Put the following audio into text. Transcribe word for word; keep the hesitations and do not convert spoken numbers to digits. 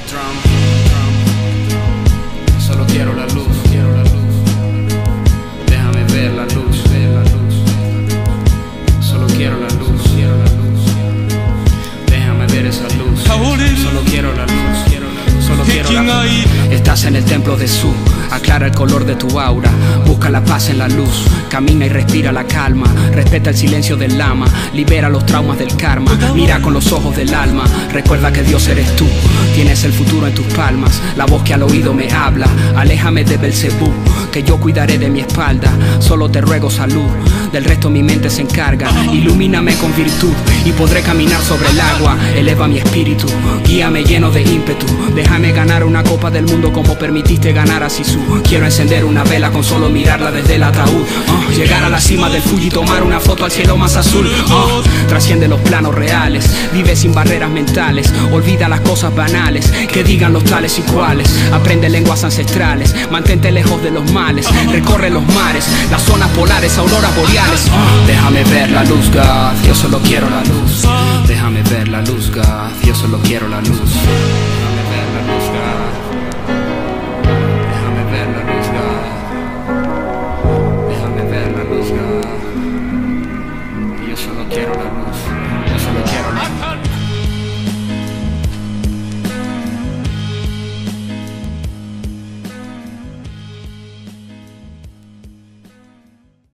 Trump, Trump. Solo quiero la luz, quiero la luz. Déjame ver la luz, ver la luz. Solo quiero la luz, quiero la luz. Déjame ver esa luz. Solo quiero la luz, quiero la luz. Solo quiero la luz. Estás en el templo de Su. Aclara el color de tu aura, busca la paz en la luz, camina y respira la calma, respeta el silencio del lama, libera los traumas del karma, mira con los ojos del alma, recuerda que Dios eres tú, tienes el futuro en tus palmas, la voz que al oído me habla, aléjame de Belcebú, que yo cuidaré de mi espalda, solo te ruego salud, del resto mi mente se encarga, ilumíname con virtud y podré caminar sobre el agua, eleva mi espíritu, guíame lleno de ímpetu, déjame ganar una copa del mundo como permitiste ganar a Sisu. Quiero encender una vela con solo mirarla desde el ataúd, uh, llegar a la cima del Fuji y tomar una foto al cielo más azul, uh, trasciende los planos reales, vive sin barreras mentales, olvida las cosas banales, que digan los tales y cuales, aprende lenguas ancestrales, mantente lejos de los males, recorre los mares, las zonas polares, auroras boreales, uh, déjame ver la luz, God, yo solo quiero la luz, déjame ver la luz, God, yo solo quiero la luz, déjame ver la luz, God.